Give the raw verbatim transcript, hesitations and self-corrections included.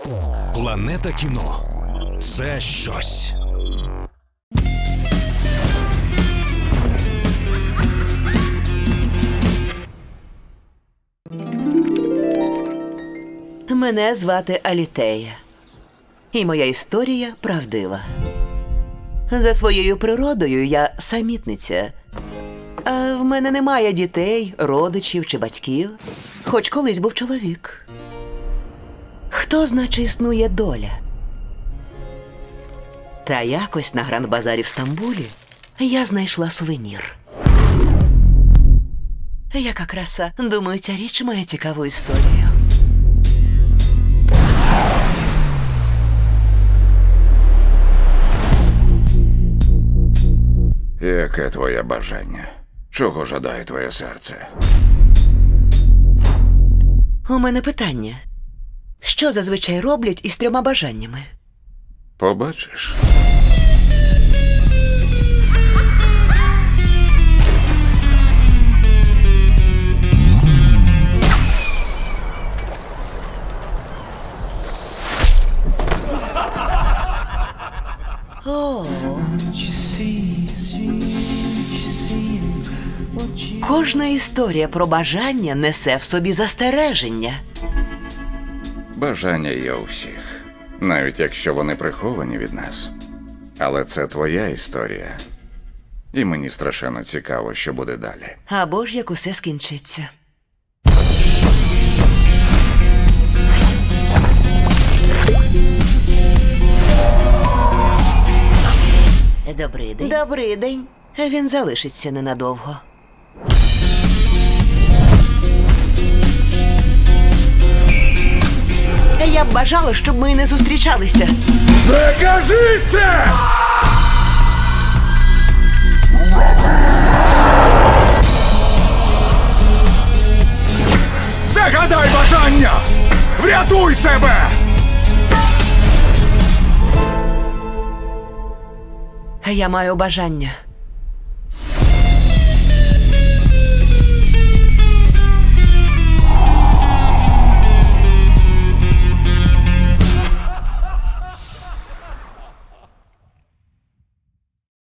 Планета кіно – це щось. Мене звати Алітея. І моя історія правдива. За своєю природою я самітниця. А в мене немає дітей, родичів чи батьків. Хоч колись був чоловік. Хто, значить, існує доля? Та якось на Гранд-базарі в Стамбулі я знайшла сувенір. Яка краса. Думаю, ця річ має цікаву історію. Яке твоє бажання? Чого жадає твоє серце? У мене питання. Що зазвичай роблять із трьома бажаннями? Побачиш. О. Кожна історія про бажання несе в собі застереження. Бажання є у всіх, навіть якщо вони приховані від нас. Але це твоя історія. І мені страшенно цікаво, що буде далі. Або ж як усе скінчиться. Добрий день. Добрий день. Він залишиться ненадовго. Я б бажала, щоб ми не зустрічалися. Не кажи це! Загадай бажання! Врятуй себе! Я маю бажання.